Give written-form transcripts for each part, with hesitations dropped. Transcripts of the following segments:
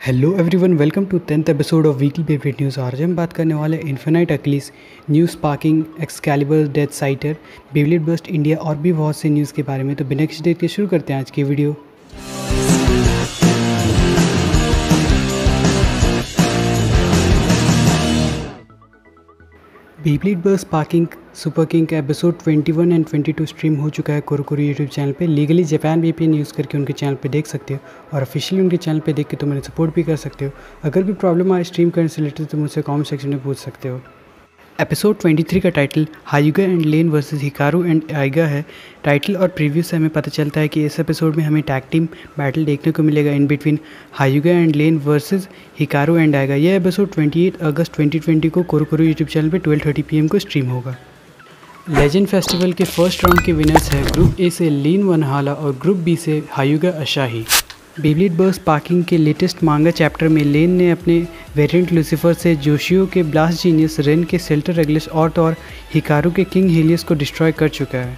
Hello everyone, welcome to 10th episode of weekly Beyblade news. आज हम बात करने वाले infinite Achilles, new sparking, Excalibur, death scyther, Beyblade burst India और भी बहुत से न्यूज़ के बारे में। तो बिना किसी देर के शुरू करते हैं आज की video. Beyblade burst sparking super king का एपिसोड 21 एंड 22 स्ट्रीम हो चुका है कोरोकोरो यूट्यूब चैनल पे। लीगली जापान वीपीएन यूज़ करके उनके चैनल पे देख सकते हो और ऑफिशियली उनके चैनल पे देख के तो मैंने सपोर्ट भी कर सकते हो। अगर भी प्रॉब्लम आए स्ट्रीम करने से रिलेटेड तो मुझसे कमेंट सेक्शन में पूछ सकते हो। एपिसोड 23 का title Hyuga and Lane versus Hikaru and Aiga है। टाइटल और प्रीव्यू से हमें पता चलता है कि इस एपिसोड में हमें टैग टीम बैटल देखने को मिलेगा in between Hyuga and Lane versus Hikaru and Aiga. यह एपिसोड 28 अगस्त 2020 को कोरोकोरो यूट्यूब चैनल पे 12:30 PM को स्ट्रीम होगा। लेजेंड फेस्टिवल के फर्स्ट राउंड के विनर्स हैं ग्रुप ए से लीन वनहाला और ग्रुप बी से Hyuga Asahi. Beyblade burst sparking के लेटेस्ट मांगा चैप्टर में लेन ने अपने वेरिएंट लूसीफर से जोशियो के ब्लास्ट जीनियस रेन के सेल्टर रेगलिस और हिकारू के किंग हेलियस को डिस्ट्रॉय कर चुका है।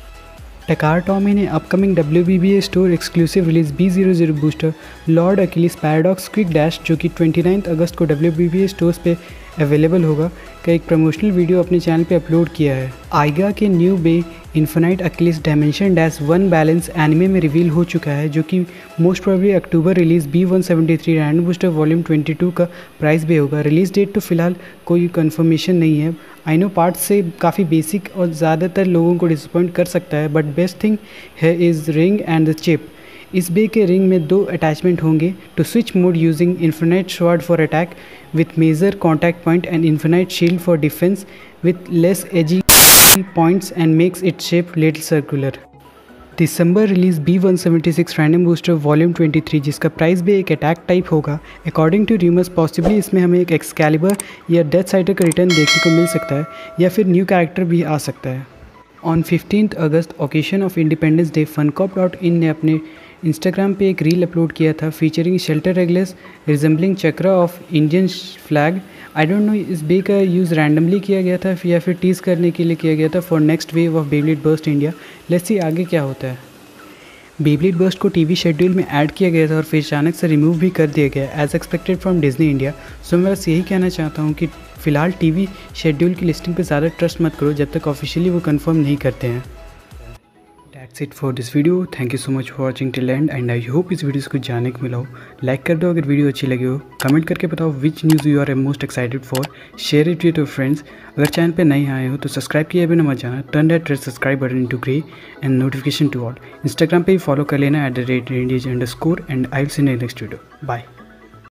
टकार टॉमी ने upcoming WBBA store exclusive release B00 booster lord Achilles paradox quick dash, जो कि 29 अगस्त को WBBA स्टोर्स पे अवेलेबल होगा, का एक प्रमोशनल वीडियो अपने चैनल पे अपलोड किया है। आइगा के new bey infinite Achilles dimension dash 1 balance anime में रिवील हो चुका है, जो कि most probably October release B173 random booster volume 22 का प्राइस भी होगा। रिलीज डेट तो फिलहाल कोई कंफर्मेशन नहीं है। आई नो पार्ट्स से काफ़ी बेसिक और ज़्यादातर लोगों को डिसअपॉइंट कर सकता है, बट बेस्ट थिंग है is ring and the chip. इस बे के रिंग में 2 अटैचमेंट होंगे to switch mode using infinite sword for attack with major contact point and infinite shield for defence with less edge points and makes it shape little circular. दिसंबर release B176 random booster volume 23, जिसका price भी एक attack type होगा। According to rumours possibly इसमें हमें एक Excalibur या death साइटर का रिटर्न देखने को मिल सकता है या फिर न्यू कैरेक्टर भी आ सकता है। ऑन 15 अगस्त occasion of independence day funcop.in ने अपने इंस्टाग्राम पे एक रील अपलोड किया था featuring shelter Regulus resembling chakra of Indian flag. I don't know इस बे का यूज़ रैंडमली किया गया था या फिर टीज़ करने के लिए किया गया था for next wave of Beyblade burst India. Let's see आगे क्या होता है। बेब्लेड बर्स्ट को टीवी शेड्यूल में ऐड किया गया था और फिर अचानक से रिमूव भी कर दिया गया as expected from Disney India. So मैं बस यही कहना चाहता हूँ कि फ़िलहाल टीवी शेड्यूल की लिस्टिंग पे ज़्यादा ट्रस्ट मत करो जब तक ऑफिशियली वो कंफर्म नहीं करते हैं। That's it for this video. Thank you so much for watching till end and I hope इस वीडियो से कुछ जानने को मिला हो। लाइक कर दो अगर वीडियो अच्छी लगी हो, कमेंट करके बताओ which news you are most excited for, share it with your friends. अगर चैनल पे नए आए हो तो सब्सक्राइब किए बिना मत जाना, turn that red subscribe button into grey and notification to all. Instagram पे भी फॉलो कर लेना @radius_, and I will see you next video. Bye.